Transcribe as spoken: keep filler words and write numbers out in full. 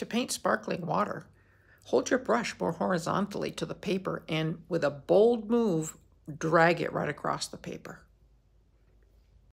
To paint sparkling water, hold your brush more horizontally to the paper and with a bold move, drag it right across the paper.